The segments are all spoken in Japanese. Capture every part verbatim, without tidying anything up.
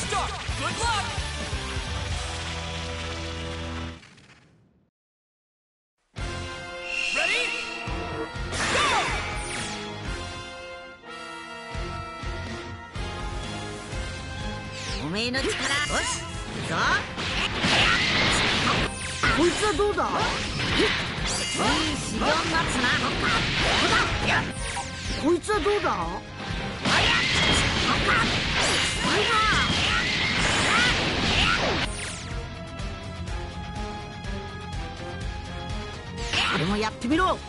start. Good luck. Ready? Go! おめえの力、よし、行くぞ。こいつはどうだ。いい修行になったな。こいつはどうだ。これもやってみろ。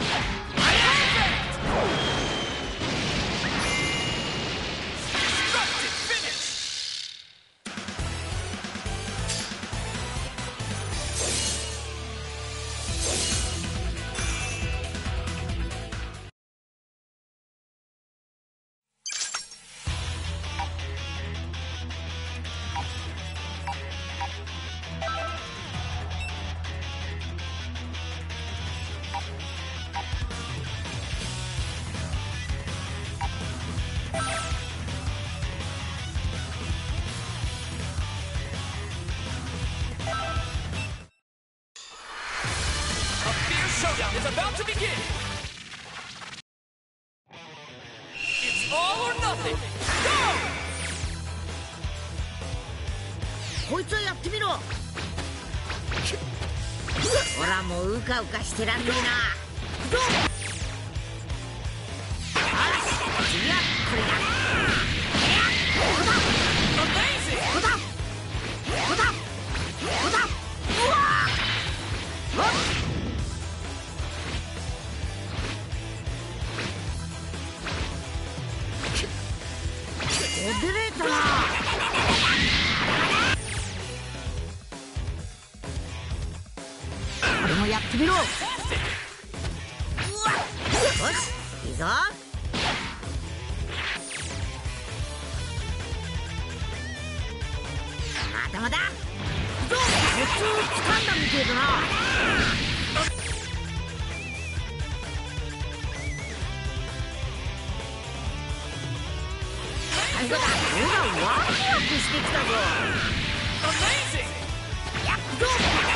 Showdown is about to begin. It's all or nothing. Go! こいつはやってみろ。ほらもううかうかしてらんねえな。どう？よし、次はこれだ。 Amazing! こだ。こだ。こだ。うわー。お出れたな。これもやってみろ。うわっ、よし、いいぞ。まだまだ。どう？コツをつかんだみてえだな。最後だ。ほらワクワクしてきたぞ。 Amazing! やっと。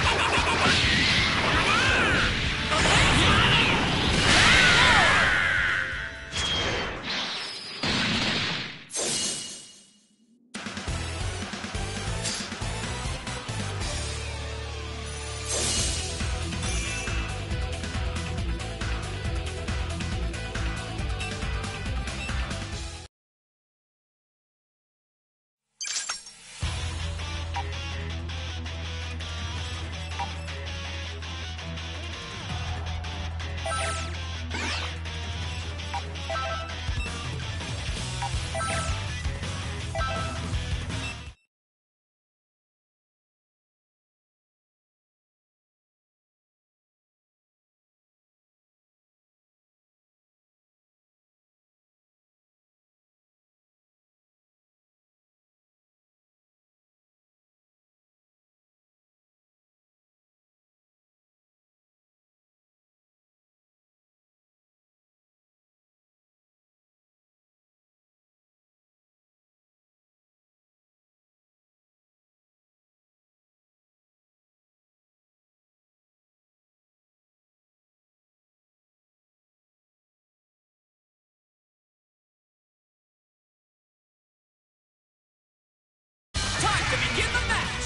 To begin the match.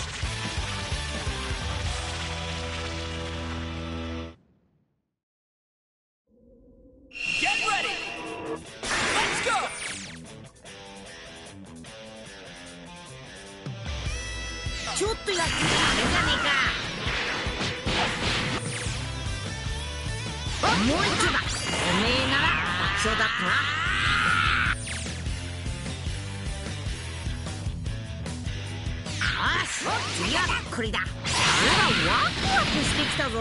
Get ready. Let's go. ちょっとやってたあれじゃねえか。もう一度だ。おめえなら楽勝だったな。次はこれだ。ほらワクワクしてきたぞ。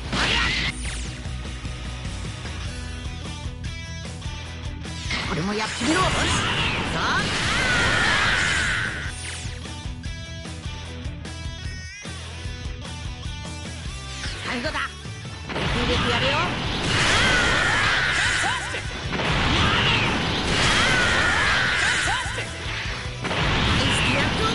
これもやってみろ。よし、さあ最後だ。入れてやるよ。ナイスやっと。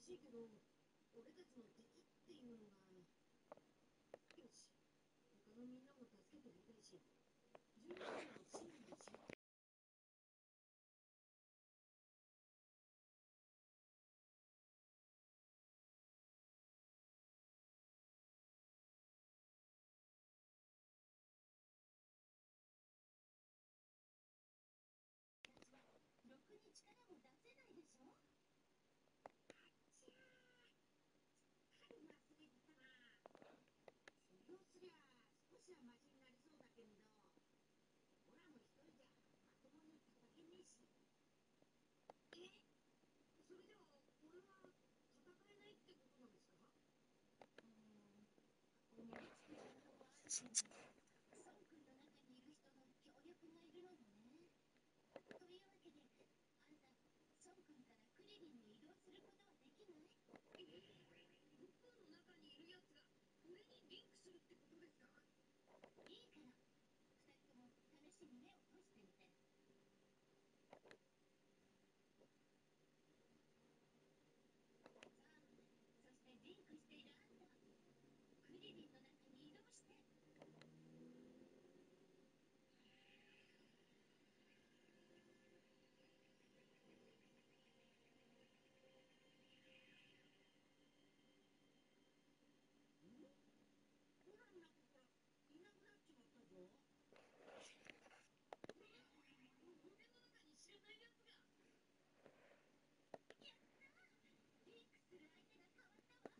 しいけど、俺たちの敵っていうのが。よし、他のみんなも助けてあげたいし、じゅうにんのチームにしよう。ろくに力も出せないでしょ。忘れてたな。そうすりゃ少しはマシになりそうだけど、オラも一人じゃまともに叩けねえし。え、それじゃあ俺は戦えないってことなんですか？うーん、思いつく方法はあるけど、孫君の中にいる人の協力がいるのよね。というわけで、あんた、孫君からクリリンに移動することはできない？えー、僕の中にいるやつが上にリンクするってことですか？いいから、二人とも試しに目を閉じてみて。そしてリンクしているあんた、クリリンの中に移動して。オラの中からいなくなっちまったぞ。俺の中に知らないやつが。やったー、リンクする相手が変わったわ。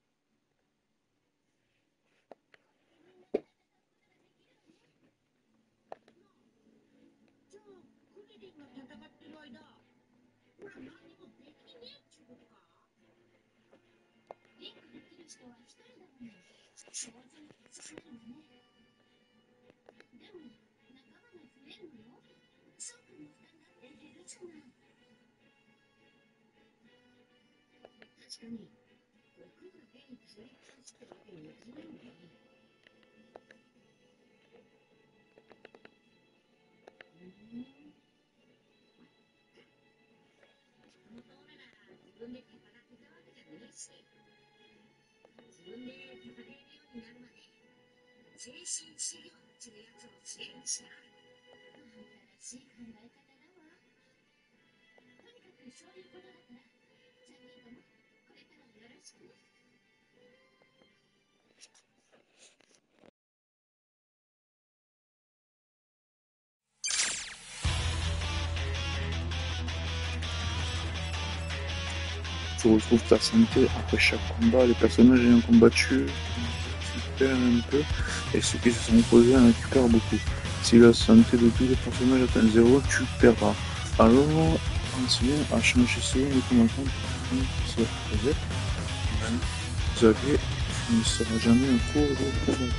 これでみんなで戦うことができるわね。なあ、じゃあクリリンが戦ってる間、ほら何にもできねえっちゅうことか？リンクできる人は一人だもの。当然少ないわね。でも仲間が増えるのよ。翔くんの負担だって減るじゃない。確かに僕だけにずっと走ってるわけにもいかないもんね。うーん、もと俺ら自分で戦ってたわけじゃねえし、自分で戦えるようになるまで精神修行っていうやつをするんしな。新しい考え方だわ。とにかくそういうことだから、さんにんともこれからもよろしくね。 Tu retrouves ta santé après chaque combat, les personnages ayant combattu récupèrent un peu, et ceux qui se sont opposés en récupèrent beaucoup. Si la santé de tous les personnages atteint zéro, tu perdras. Alors, pense bien à changer souvent de combattant pour que se reposer. Même Xavier, tu ne seras jamais un cours de combat.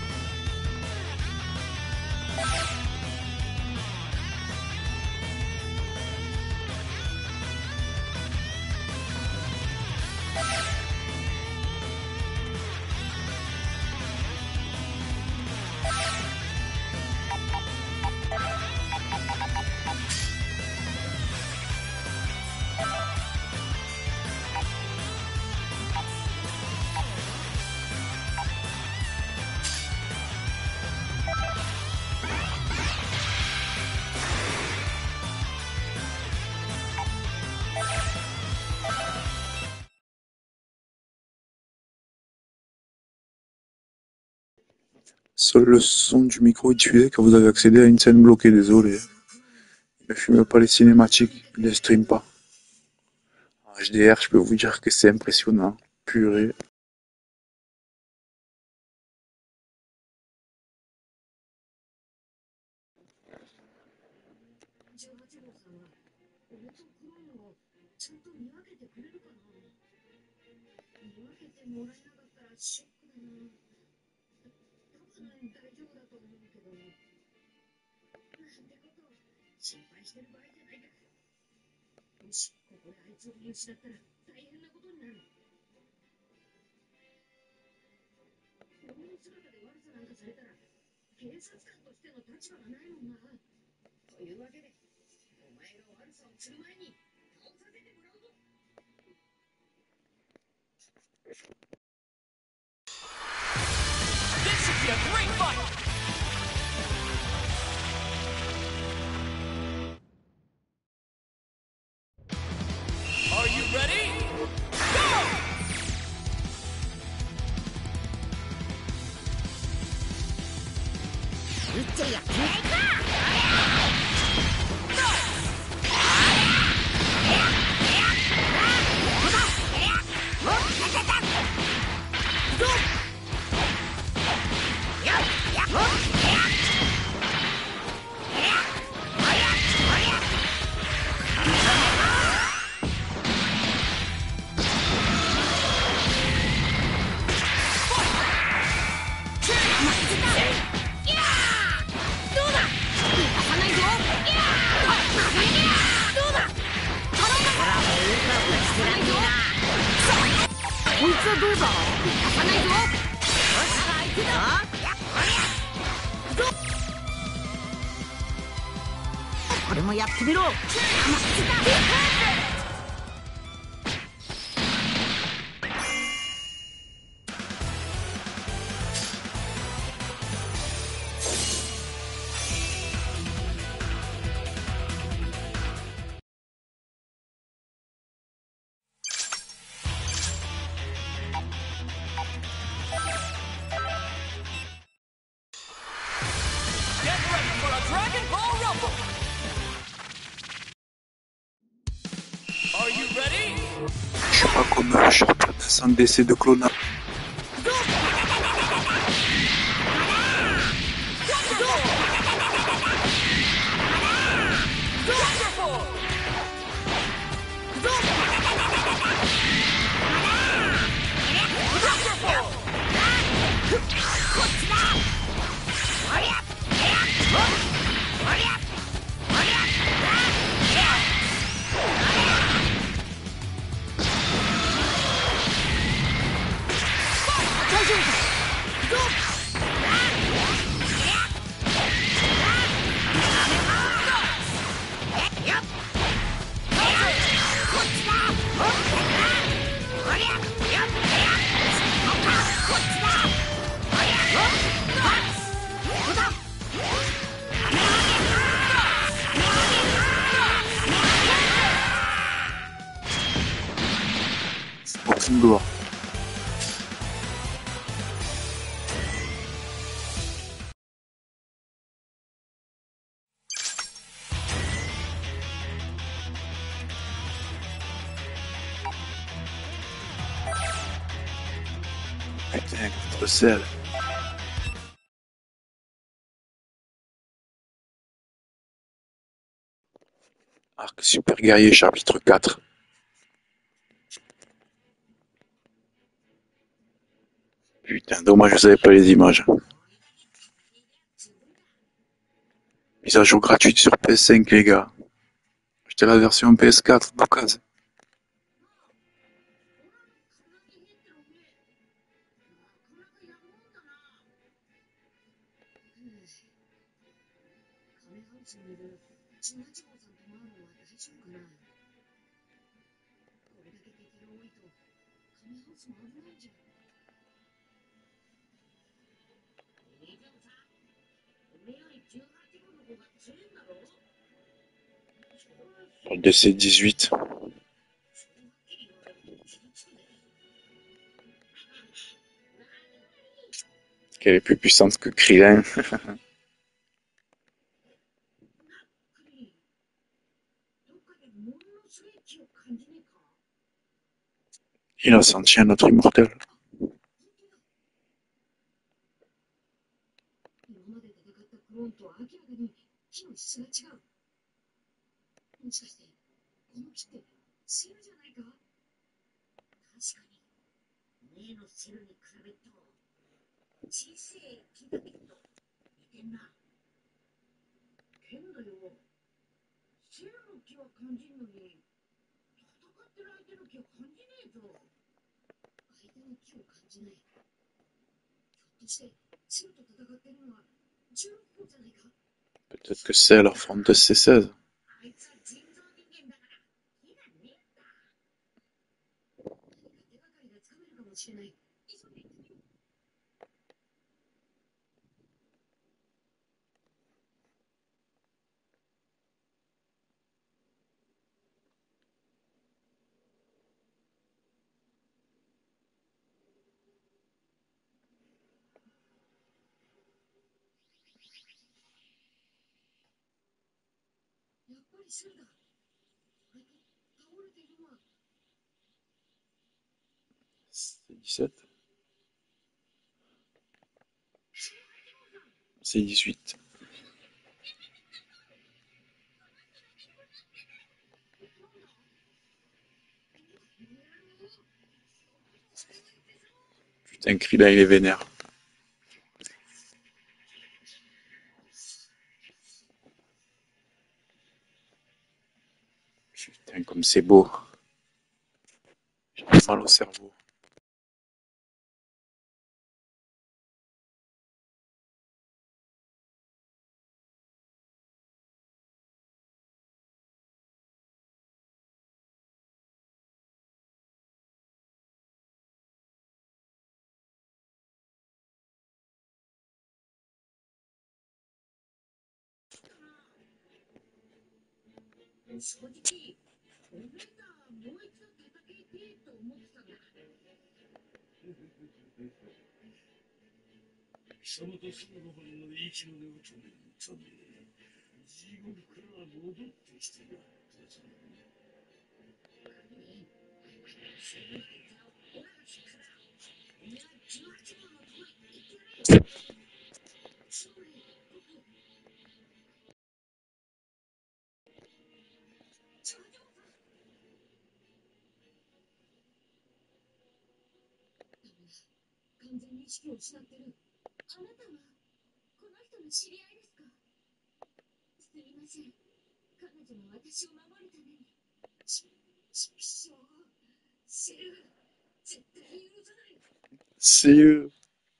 Seul le son du micro est diffusé quand vous avez accédé à une scène bloquée, désolé. Il ne filme pas les cinématiques, il ne les stream pas. En H D R, je peux vous dire que c'est impressionnant. Purée. じゅうはち号さんは俺と黒いのをちゃんと見分けてくれるかな。見分けてもらえなかったらショックだな。多分大丈夫だと思うけど、なんてことを心配してる場合じゃないから。もしここであいつを見失ったら大変なことになる。この姿で悪さなんかされたら警察官としての立場がないもんな。というわけで、お前が悪さをする前に倒させてもらうぞ。 This should be a great fight! Are you ready? Go! Get ready for a Dragon Ball Rumble! Are you ready? Je suis pas comme un champion sans décès de clonage. Aucune gloire. Putain, contre Cell. Arc super guerrier chapitre quatre. Putain, dommage, je savais pas les images. Mise à jour gratuite sur P S cinq, les gars. J'étais la version P S quatre d'occasion. D C dix-huit. Qu'elle est plus puissante que Krillin. Il a senti un autre immortel. Peut-être que c'est leur forme de C seize. もしれない。急いで行ってみよう。やっぱりシュンだ。あれ、倒れているのは。 C'est dix-sept. C'est dix-huit. Putain, Krillin, il est vénère. Putain, comme c'est beau. J'ai mal au cerveau. C'est eux.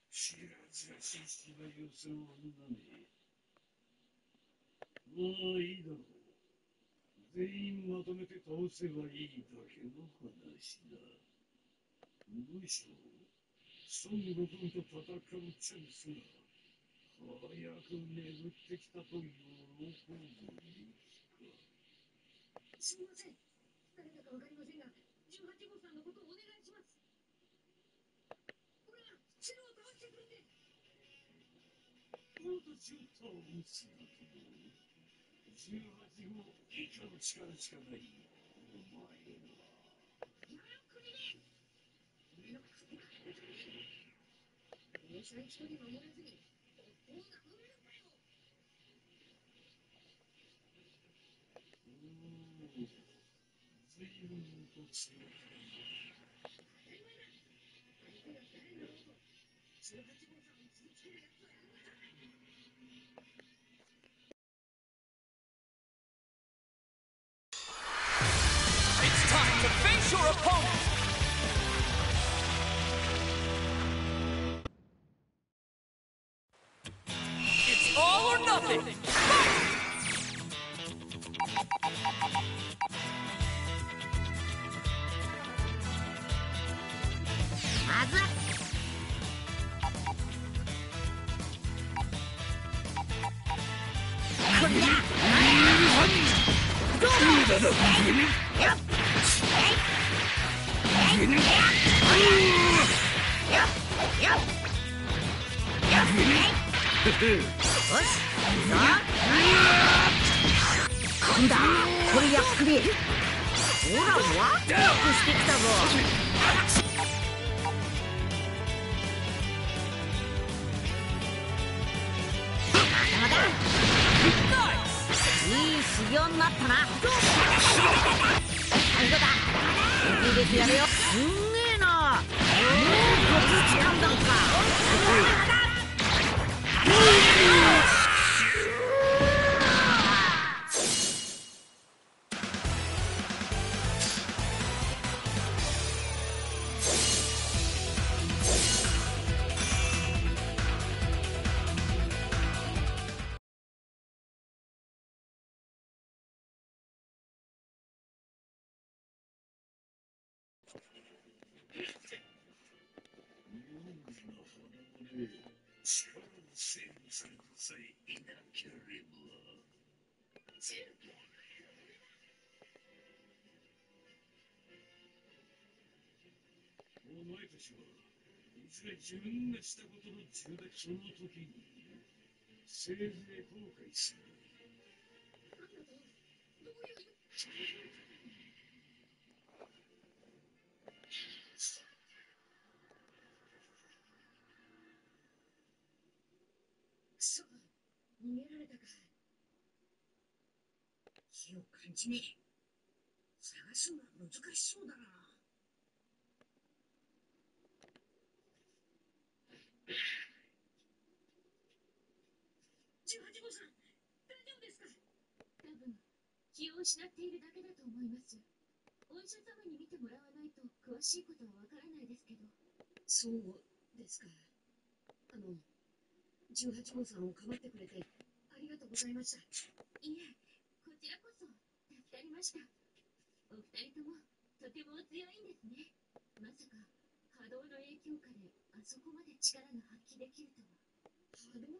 It's time to face your opponent! It's all or nothing! Fight! まずはこれだ。どうだ。よっ。よっ。よっ。よっ。よし。さあ。今度はこれやっくれ。ほらワクワクしてきたぞ。いい修行になったな。最後だ。いいですやるよ。すんげえな。もうコツ掴んだんか。 力を制御されてさえいなければ全部お前たちはいずれ自分がしたことの重大その時にせいぜい後悔する。 くそ、逃げられたか。火を感じねえ。探すのは難しそうだな。じゅうはち号さん、大丈夫ですか？多分、気を失っているだけだと思います。お医者様に見てもらわないと詳しいことはわからないですけど。そうですか。あの、じゅうはち号さんをかばってくれてありがとうございました。いえ、こちらこそ助かりました。お二人ともとてもお強いんですね。まさか波動の影響下であそこまで力が発揮できるとは。波動？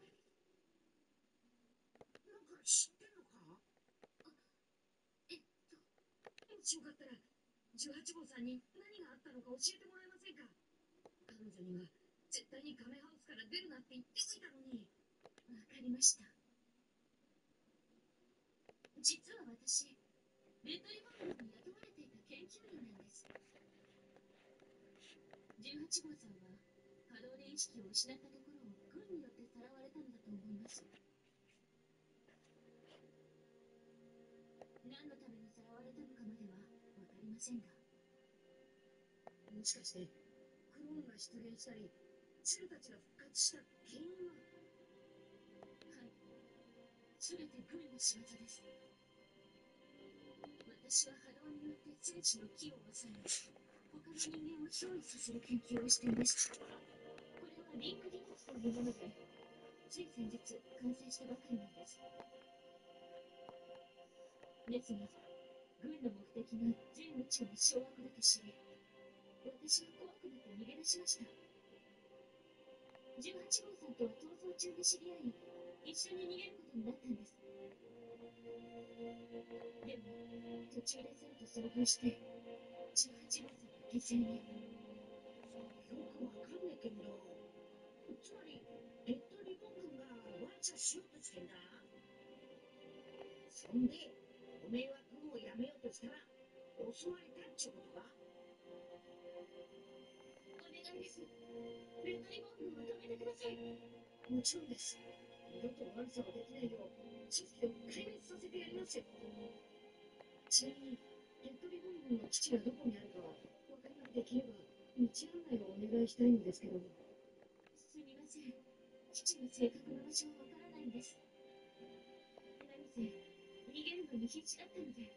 なんか知ってんのか？あ、えっと、もしよかったらじゅうはち号さんに何があったのか教えてもらえませんか？彼女には絶対にカメハウスから出るなって言っておいたのに。わかりました。実は私、レッドリボン軍に雇われていた研究員なんです。じゅうはち号さんは波動で意識を失ったところを軍によってさらわれたのだと思います。何のためにさらわれたのかまではわかりませんが。もしかしてクローンが出現したりチルたちが復活した原因は？はい、全て軍の仕業です。私は波動によって生死の木を抑え、他の人間を憑依させる研究をしていました。これはリンク技術というもので、つい先日完成したばかりなんです。ですが、軍の目的が全宇宙の掌握だと知り、私は怖くなって逃げ出しました。じゅうはち号さんとは逃走中で知り合い、一緒に逃げることになったんです。でも、途中で戦と遭遇して、じゅうはち号さんが犠牲に。よくわかんねえけど、つまり、レッドリボン軍がワンチャしようとしてんだ。そんで、おめえは軍をやめようとしたら、襲われたっちゅうことか？お願いです。レッドリボン軍を止めてください。もちろんです。二度と悪さができないよう、組織を壊滅させてやりますよ。ちなみに、レッドリボン軍の基地がどこにあるかは、分かりできれば、道案内をお願いしたいんですけど。すみません。基地の正確な場所はわからないんです。何せ、逃げるのに必死だったので。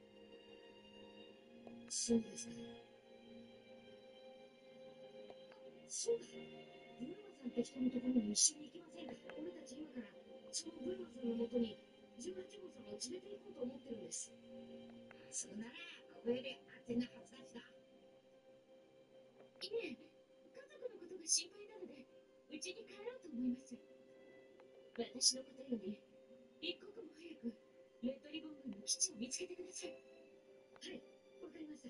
そうですか。そうだ。ブルマさんって人のところに一緒に行きませんか？俺たち今からそのブルマさんのもとにじゅうはち号さんを連れて行こうと思ってるんです。それならここより安全なはずだしだ。いえ、家族のことが心配なのでうちに帰ろうと思います。私のことより一刻も早くレッドリボン軍の基地を見つけてください。はい、わかりました。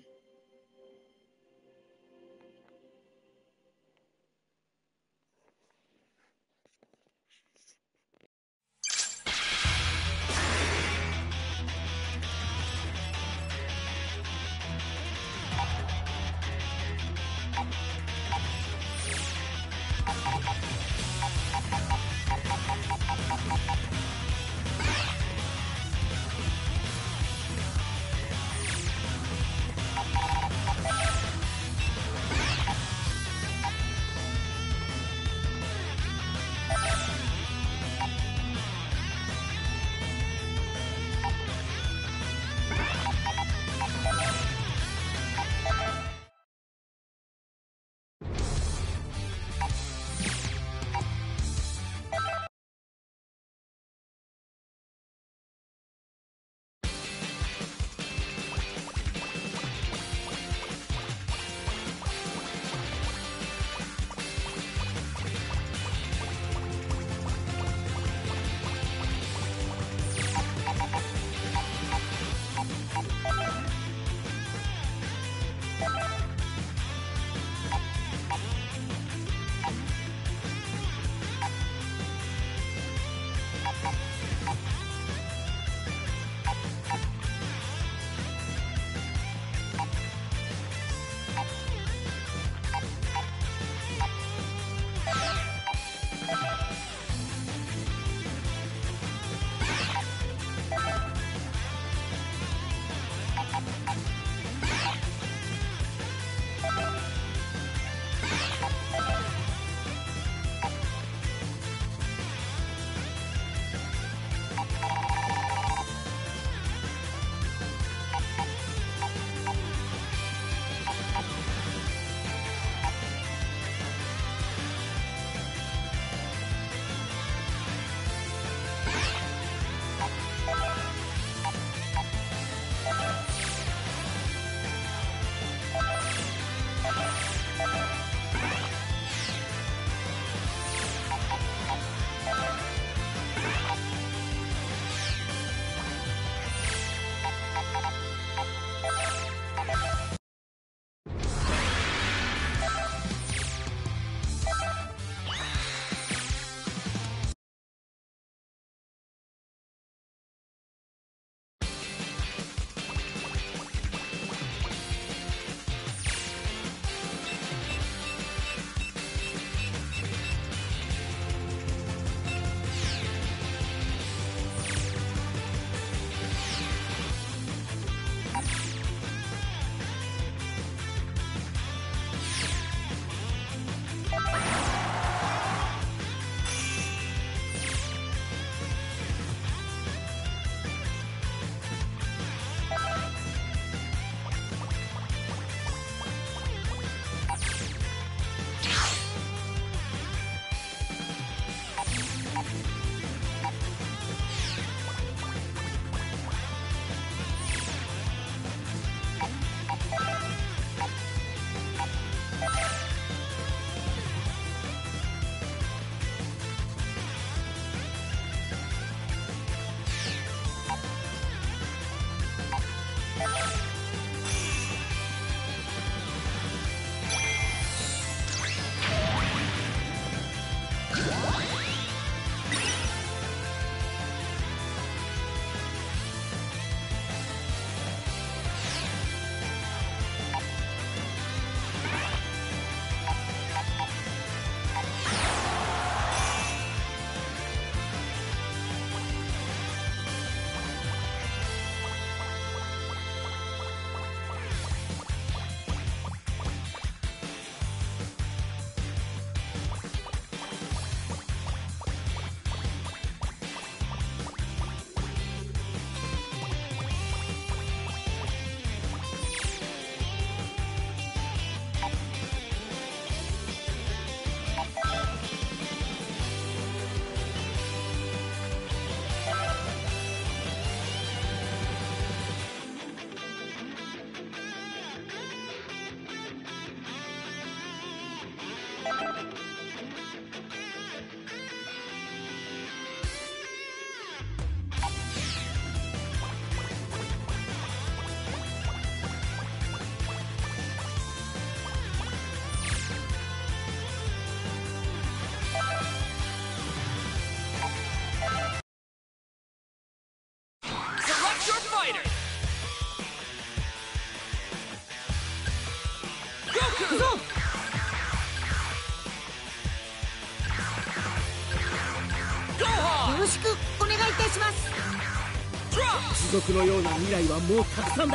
よろしくお願いいたします。 地獄のような未来はもうたくさんだ。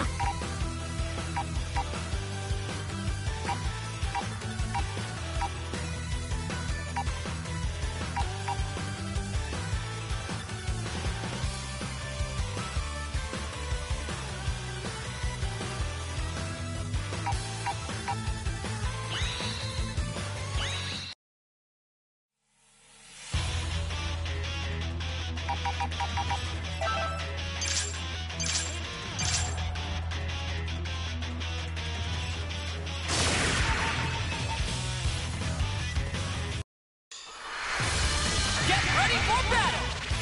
Get ready for battle!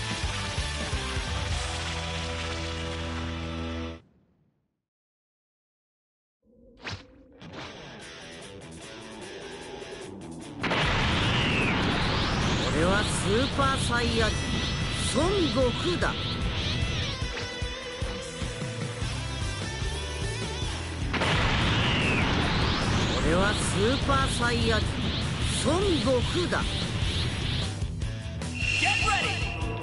俺はスーパーサイヤ人孫悟空だ。俺はスーパーサイヤ人孫悟空だ。 Get ready!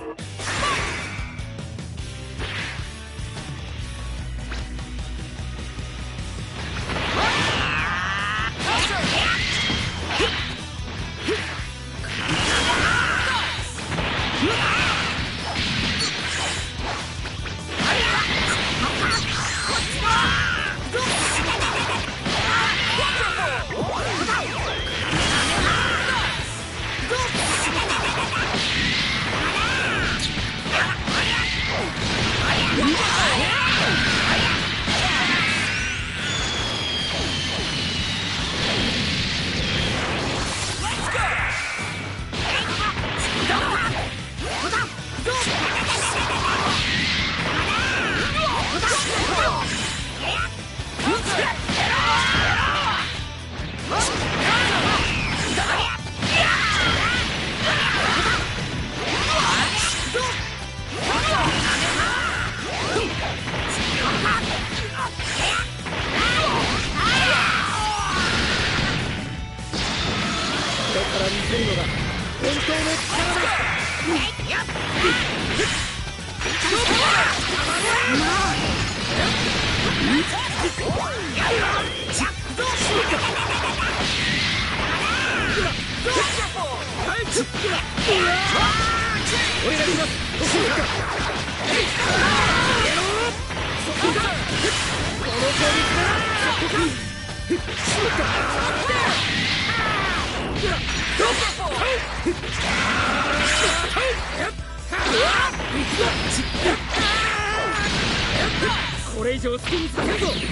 これ以上好きにさせんぞ。お前はもう終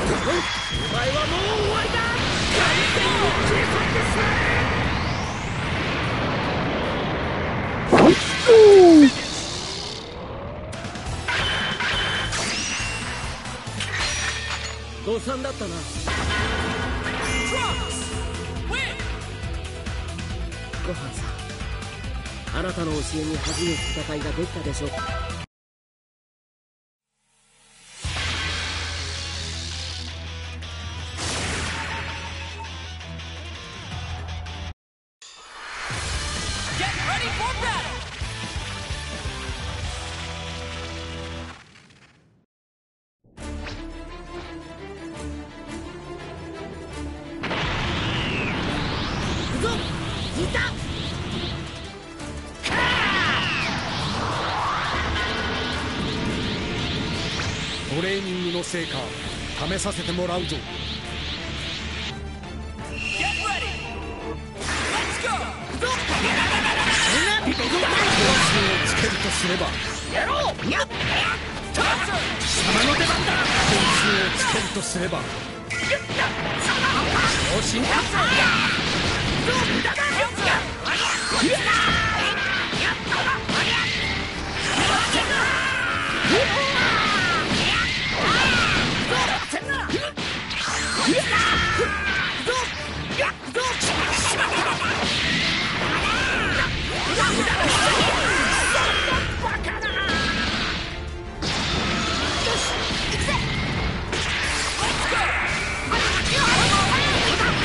わりだ。完全に消え去ってしまえ。誤算だったな。ごはんさん、あなたの教えに恥じぬ戦いができたでしょうか。 トレーニングの成果試させてもらうぞ。 Get ready! Let's go! 方針をつけるとすればやろうやっ貴様の出番だ。方針をつけるとすれば方針だ。 こ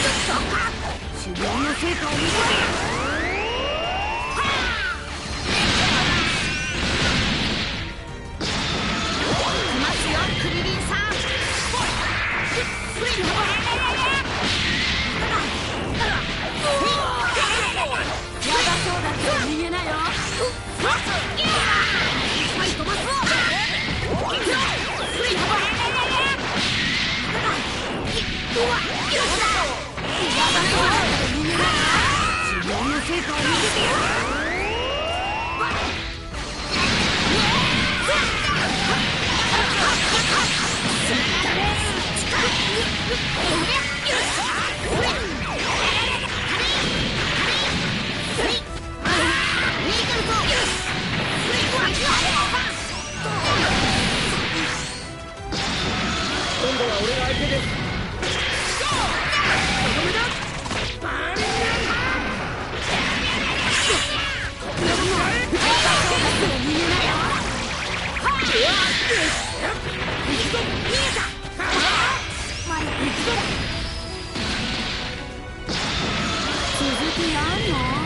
ことやんの？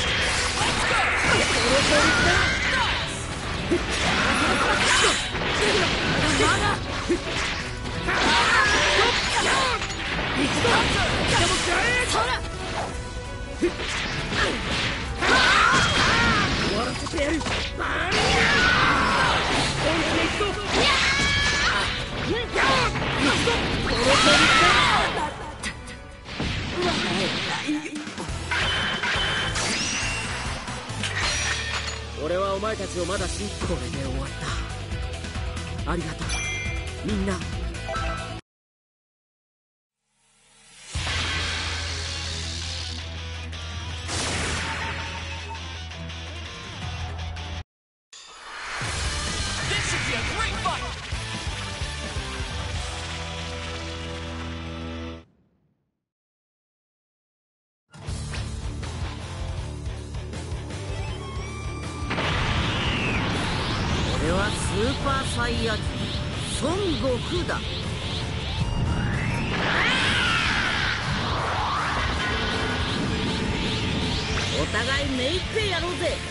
終わらせてやる。俺はお前たちをまだ信じ、これで終わった。ありがとうみんな。 俺はスーパーサイヤ人孫悟空だ。お互い目いっぺいやろうぜ。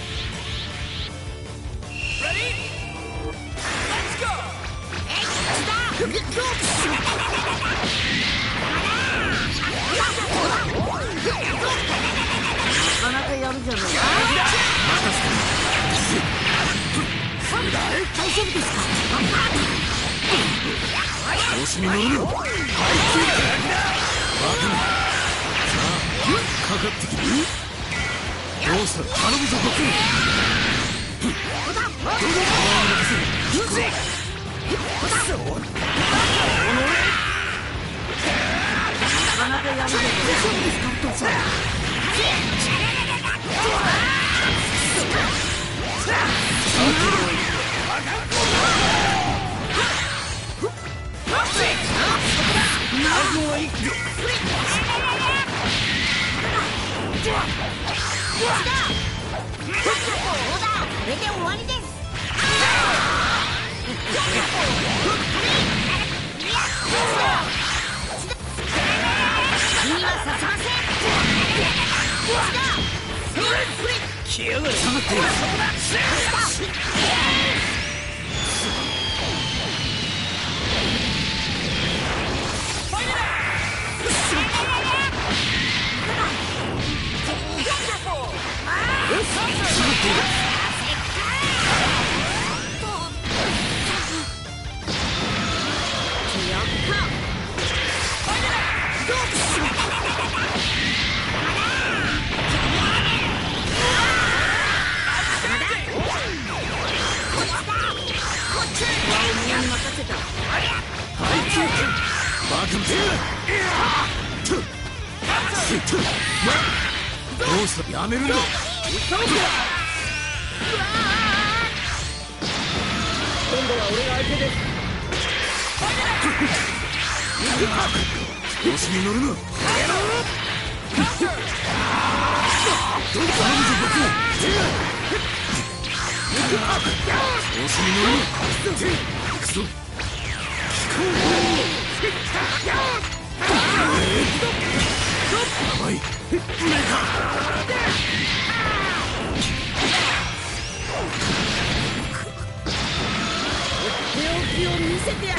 なかなかやるじゃないか。大丈夫ですか？ 調子に乗るな。バカな。さあ、かかってきて。どうした？頼むぞ、悟空。どうだ？行くぜ。 なかなかやるじゃない。大丈夫ですか、お父さん。これで終わりです。君はさせません。 来やがれ。下がってよ。どうした？やめるんだ。 今度は俺が相手です。 調子に乗るな。頼むぞ、僕。調子に乗るな。くそ。やばい。メ手置きを見せてやる。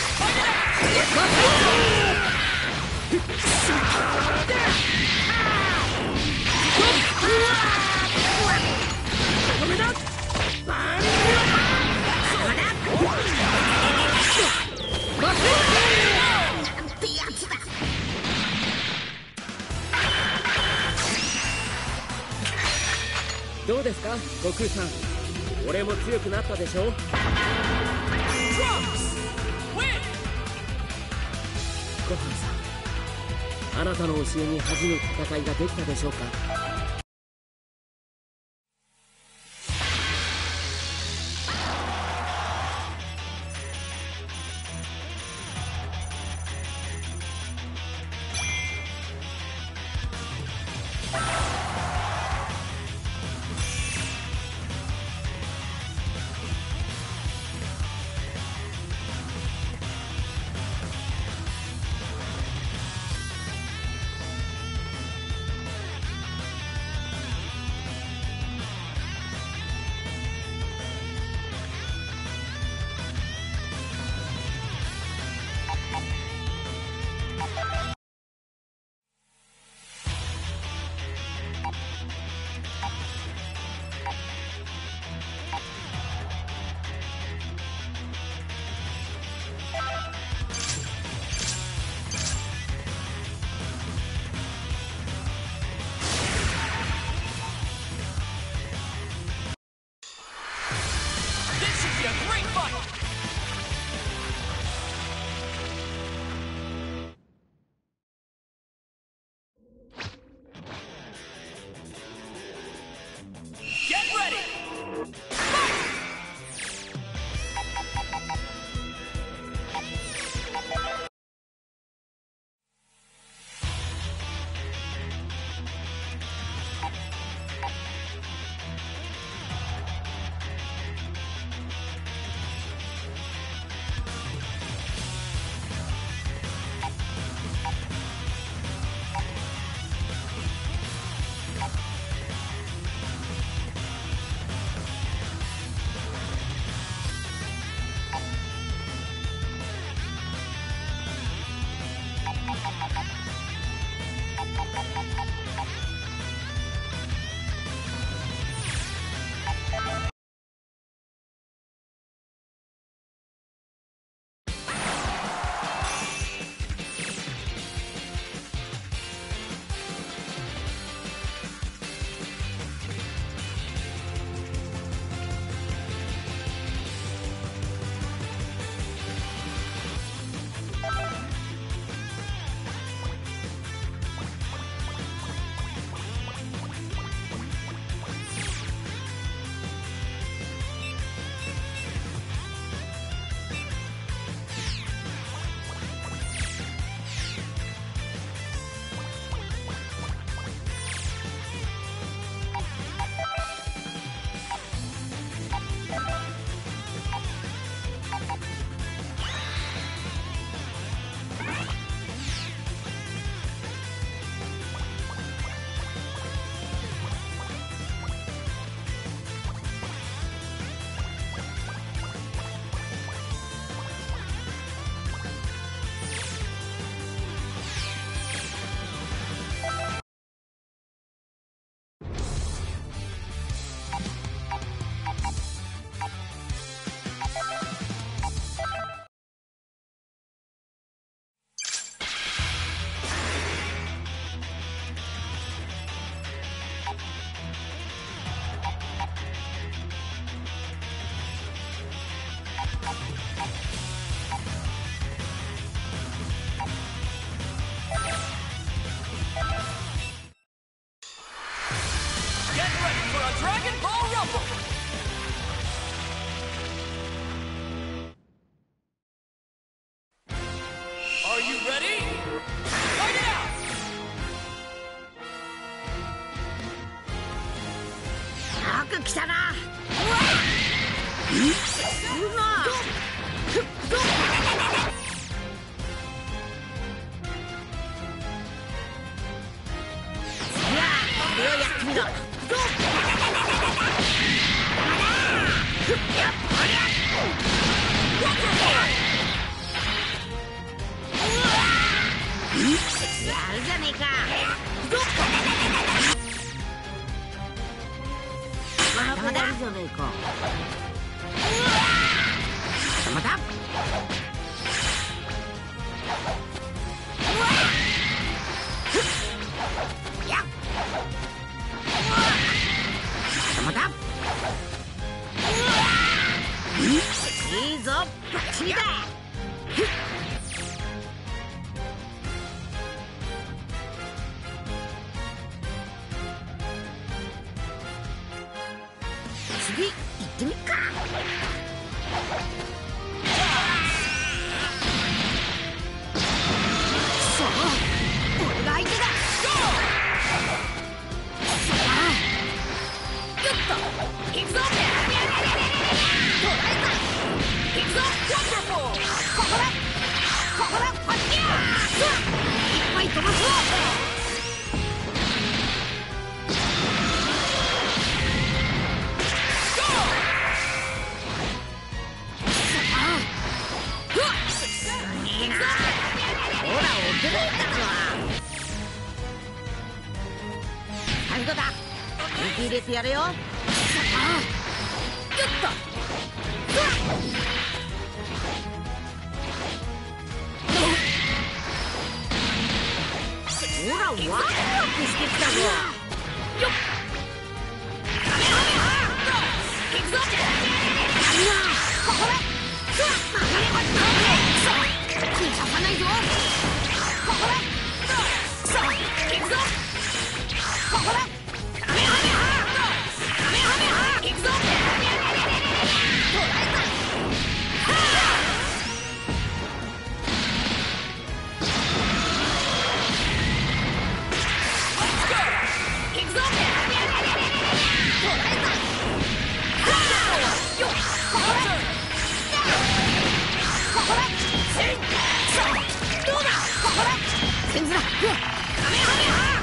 どうですか、悟空さん。俺も強くなったでしょ。 Trunks! Win! ごはんさん、あなたの教えに恥じぬ戦いができたでしょうか。 ready for a Dragon Ball Rumble! Are you ready? Fight it out! よく来たな。うまっ。これをやってみろ。やるじゃねえか。まだまだあるじゃねえか。またまたいいぞ、バッチリだ。次行ってみっか。そう俺が相手だ。行くぞ。捉えた。行くぞ。Wonderful。ここだ。ここだ。こっちや。いっぱい飛ばそう。ほら、驚いたぞ。最後だ。受け入れてやれよ。ほら、ワクワクしてきたぞ。よっ。行くぞ。ここだ。曲がれば逃がさないぞ。ここだ。行くぞ。ここだ。行くぞ。捉えた。行くぞ。捉えた。よっ。ここだ。ここだ。どうだ。ここだ。センズラ。カメハメハ。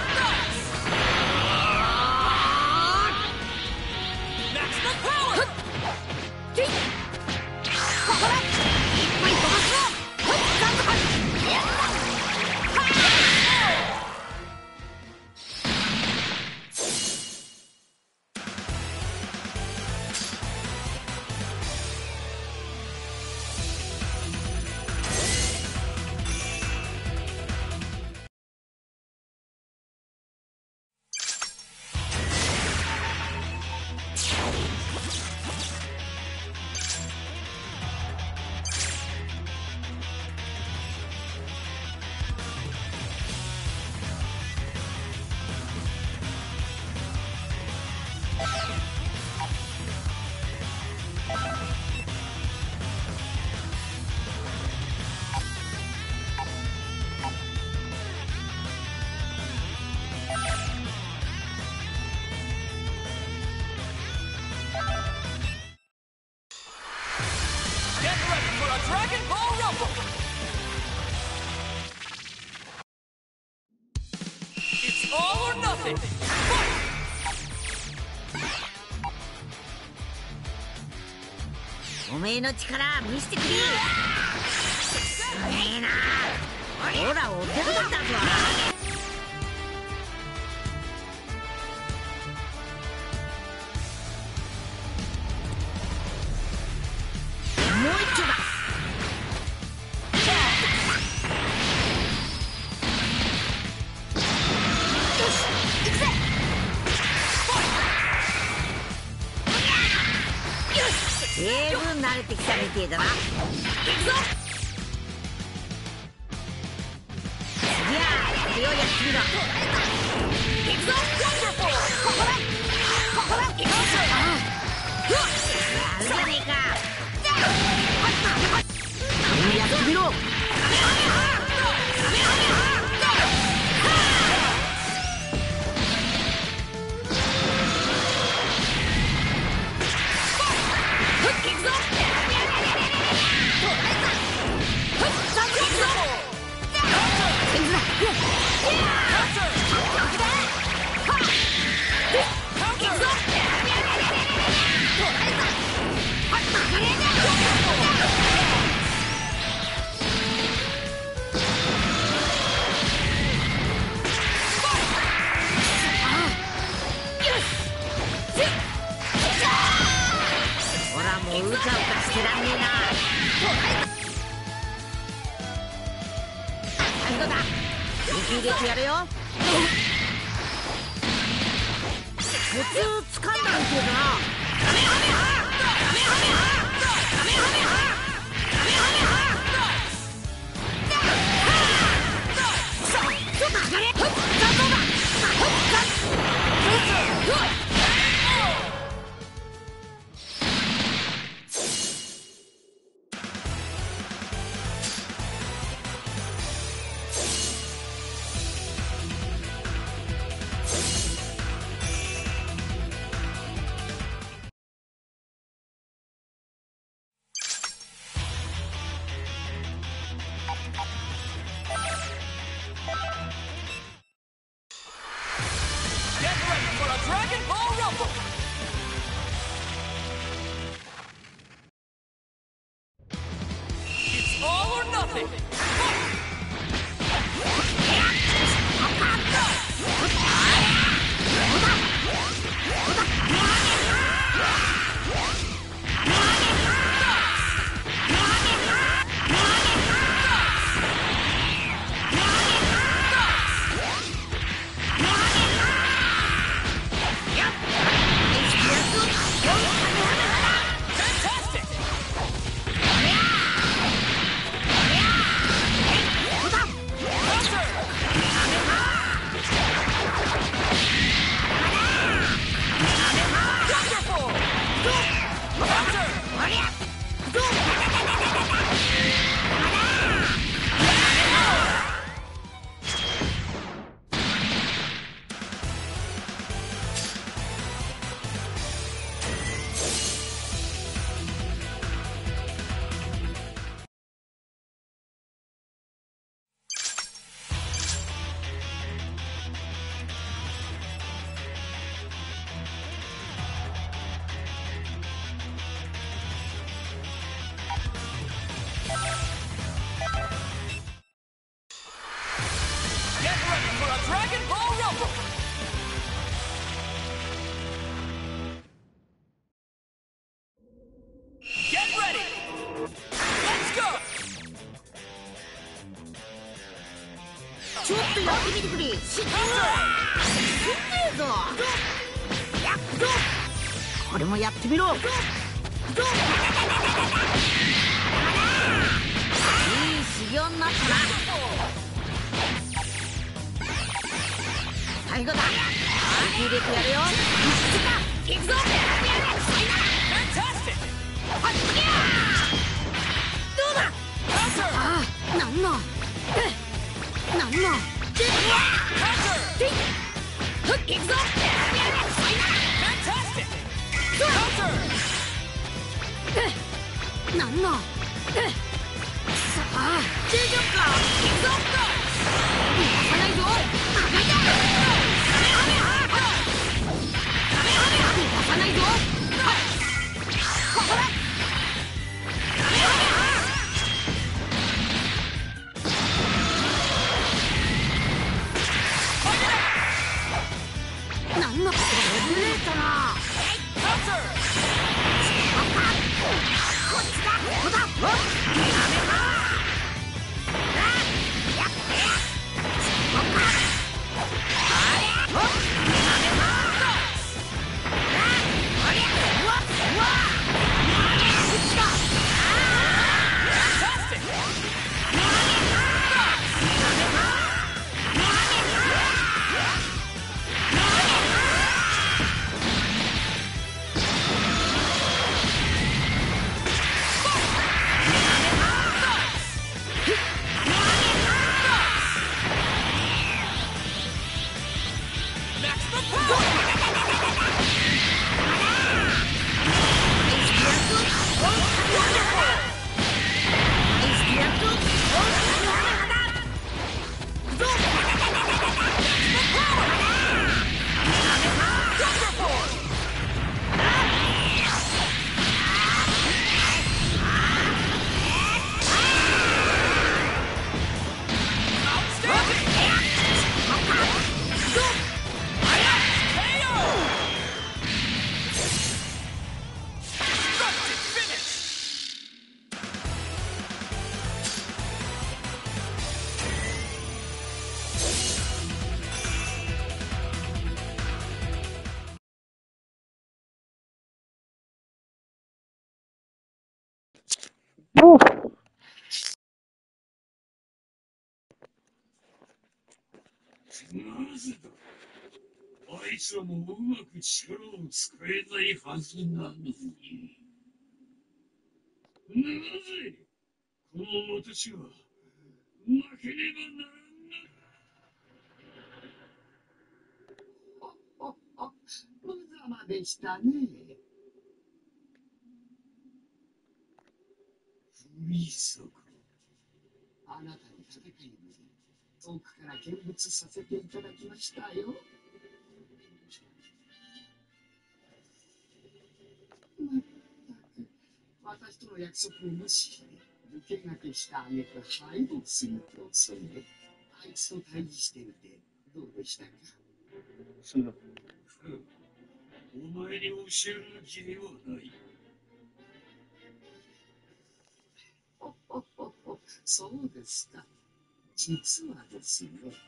ここだ。いっぱい飛ばすぞ。やった。 Get ready for a Dragon Ball Rumble! It's all or nothing! Fight! おめえの力見せてくれ。すげえな。ほら、お手だったぞ。もう一丁だ。よし、行くぜ。よし、十分慣れてきたみてえだな。行くぞ。次はこれをやってみろ。行くぞ。Wonderful。ここだ。 せらんねえな。最後だ。受け入れてやるよ。コツつかんだみてえだな。カメハメハカメハメハカメハメハカメハメハさあちょっと上がれ。ふっ残像だ。ふっふっちょっとやってみてくれ。しっかりぞ。これもやってみろ。いい修行になったな。最後だ。受け入れてやるよ。行くぞ。どうだ。ああ、なんのなんの行くぞ。なんのさあ大丈夫か。行くぞ。逃がさないぞ。逃がさないぞ。ここだ。なんのことがずれたな。こっちだ。ここだ。 おなぜだ。あいつらもうまく力を使えないはずなのに。なぜこの私は負けねばならんおおお、無様でしたね。 海賊。 あなたに戦いの遠くから見物させていただきましたよ。まったく、私との約束を無視して、抜け駆けした挙句敗北すると恐れ、あいつと対峙してみてどうでしたか。 そうだ。 お前に教える気ではない。 おおおお、そうですか。実はですね、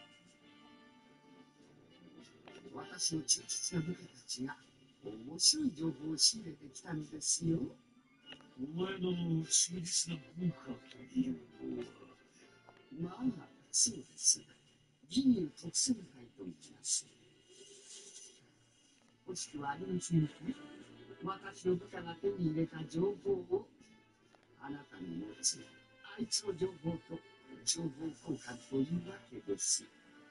私の忠実な部下たちが面白い情報を仕入れてきたんですよ。 お前の忠実な文化というのは。 まあ、そうです。義乳特選会と言います。欲しくはありませんか。私の部下が手に入れた情報をあなたに持つ、あいつの情報と情報交換というわけです。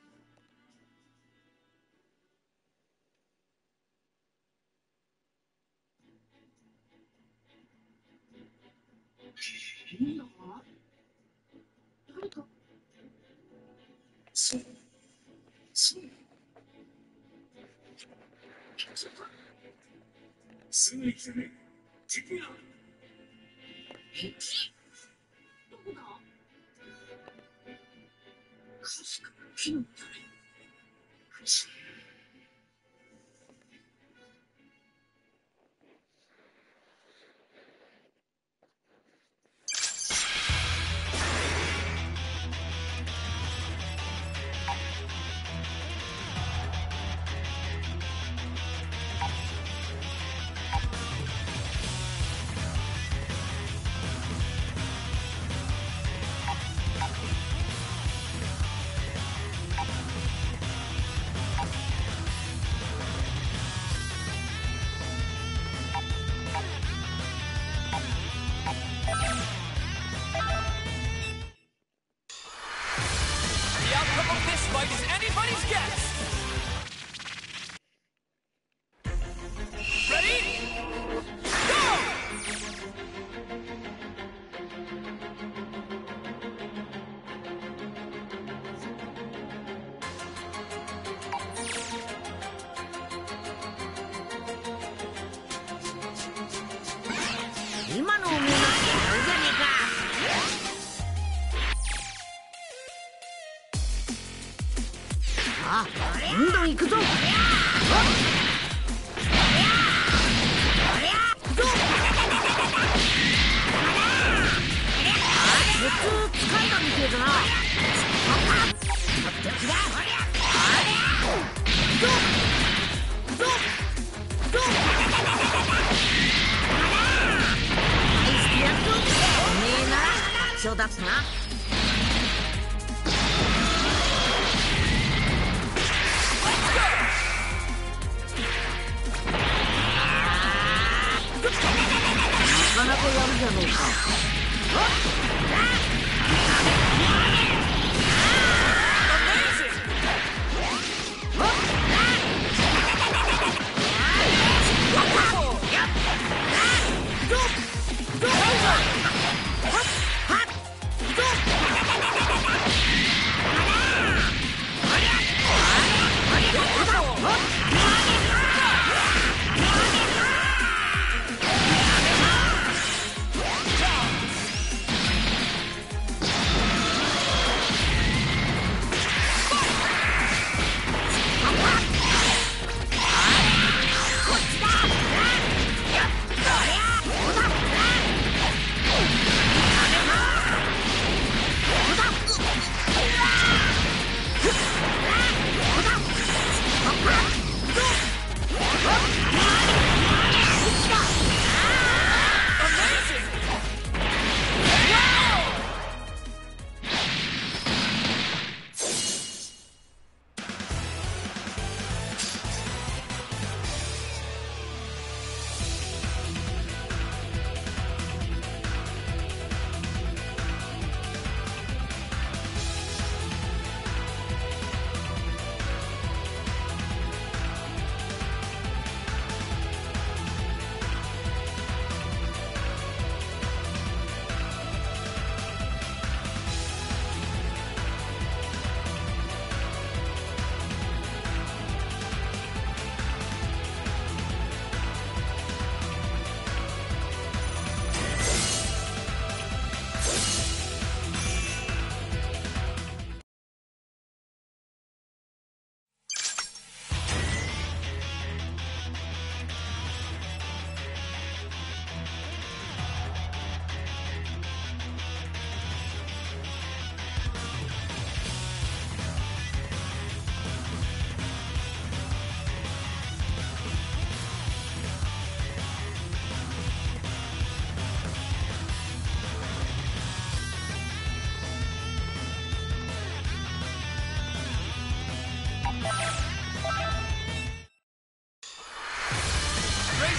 いや、誰か。 そう。そう。すぐに来てね。敵が。 敵？どこだ？かすかな木の種。 The outcome of this fight is anybody's guess! Ready? Go! 今のおめえのやるじゃねえか。あ、どんどん行くぞ。普通使いだみてえだな。おめえなら楽勝だったな。なかなかやるじゃねえか。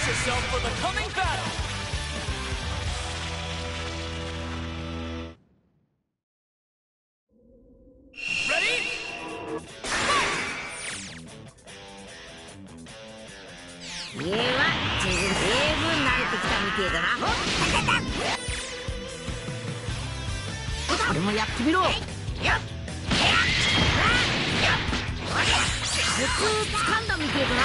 yourself for the coming battle! Ready? Fight! 家は十分十分慣れてきたみてえだな。俺もやってみろ。普通掴んだみてえだな。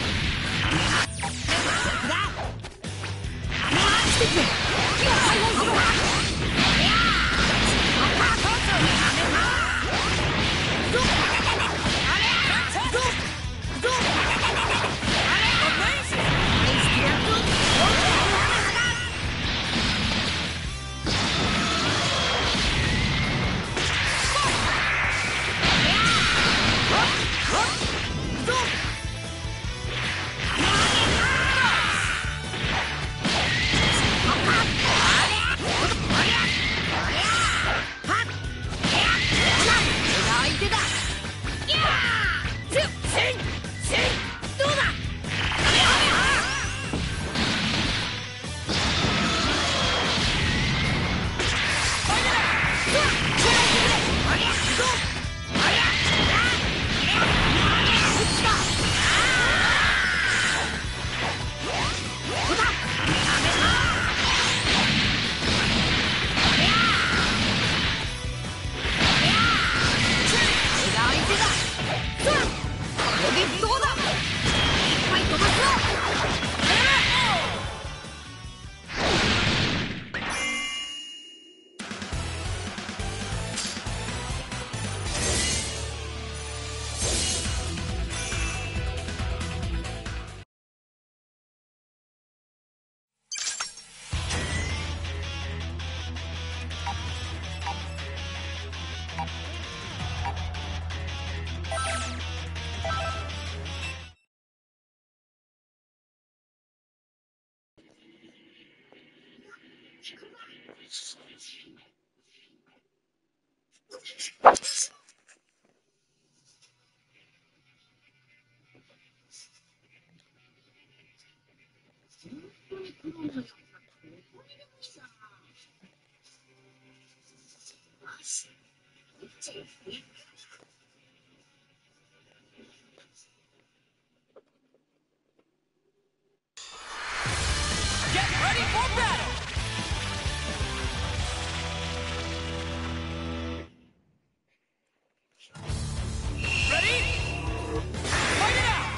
Get ready for battle! Ready? Fight it out!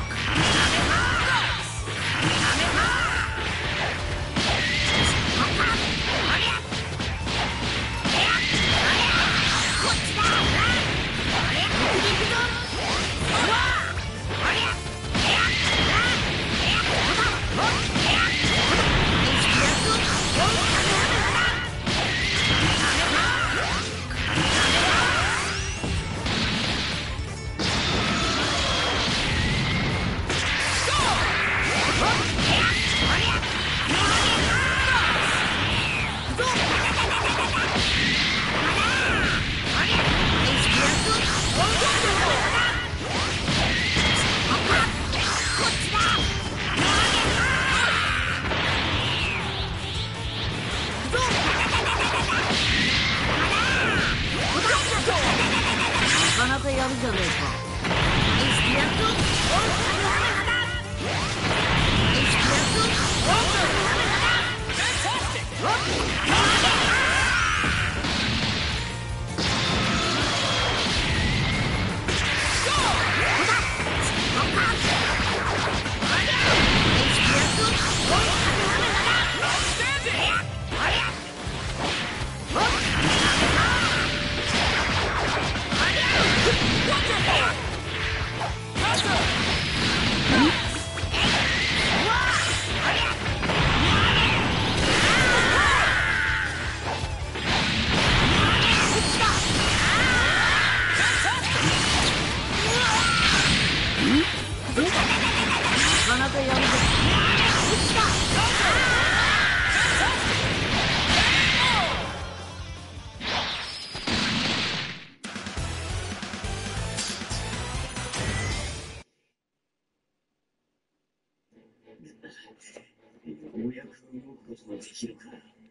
うやく動くことができるか。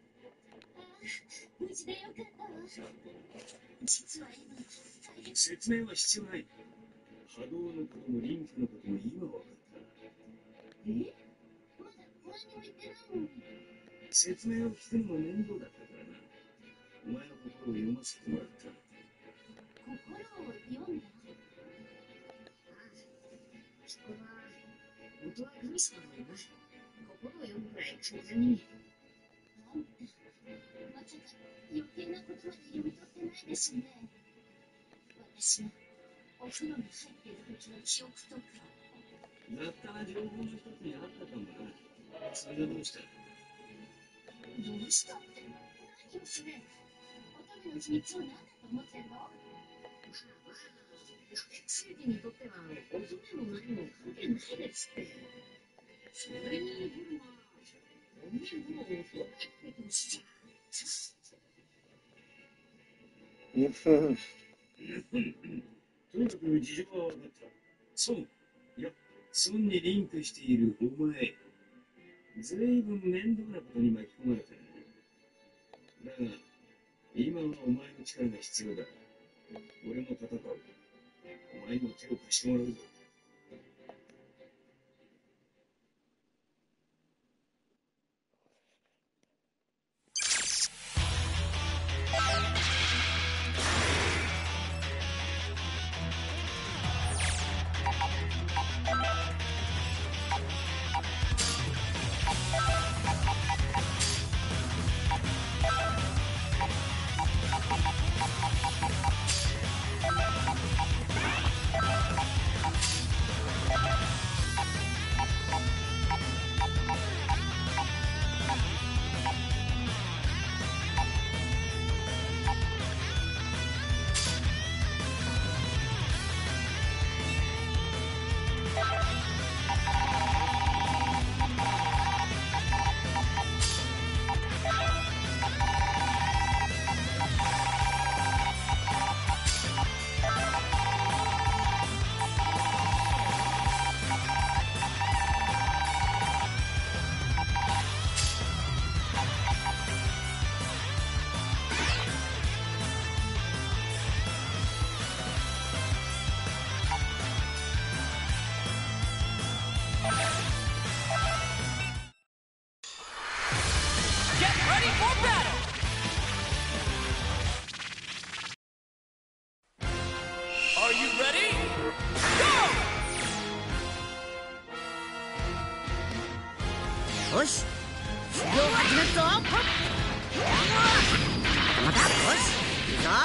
無事でよかったわ。実は今、大変。 説明は必要ない。波動のこともリンクのことも今分かった。 え？まだ何も言ってないのに。 説明を聞くのも面倒だったからな。お前の心を読ませてもらった。 心を読んだ？ああ、そこは、本当は神様だよな。心を読むくらい簡単に。あんた、まさか余計なことまで読み取ってないですよね。私のお風呂に入っている時の記憶とか。 雑多な情報の一つにあったかもな。それがどうした？ どうしたって何をそれ。乙女の秘密を何だと思ってんの？まあまあ、正義にとっては乙女も何も関係ないですって。それにほら、おめえもうお風呂入ってるしじゃん。 とにかく事情は分かった。そう。いや、損にリンクしているお前。ずいぶん面倒なことに巻き込まれた。だが、今はお前の力が必要だ。俺も戦う。お前も手を貸してもらうぞ。 よし、修行始めるぞ。また、よし、いいぞ。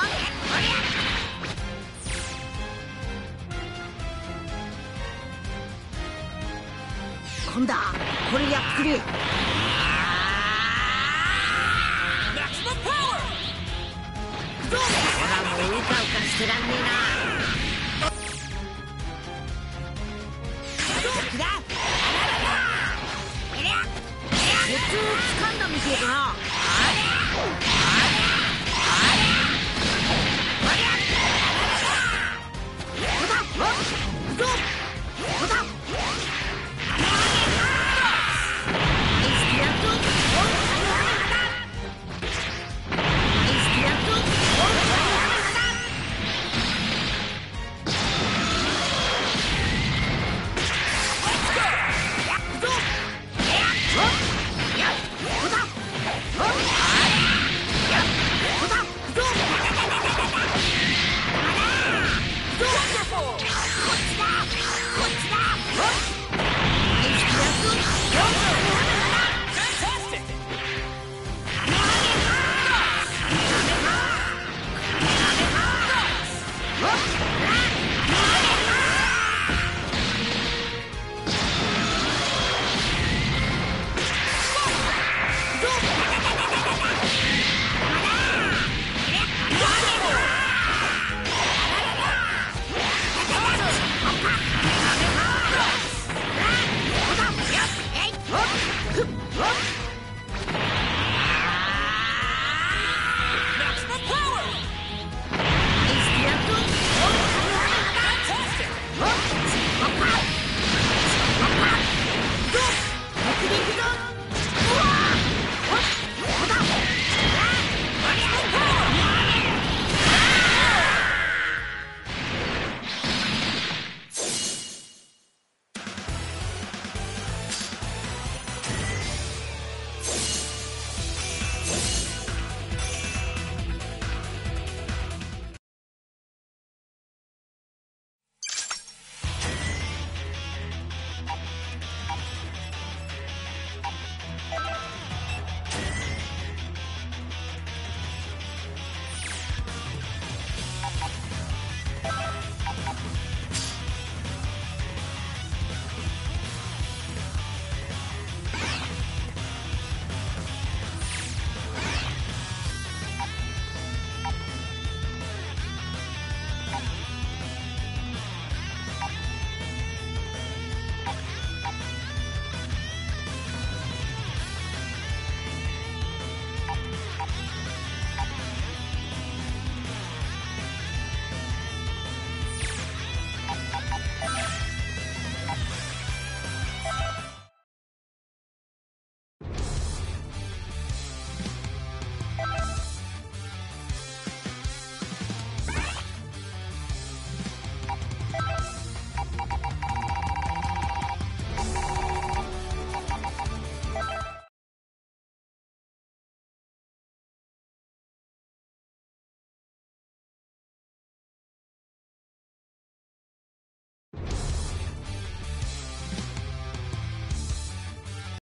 今度はこれやっくれ。ほら、もううかうかしてらんねえな。敵だ。コツをつかんだみてえだな。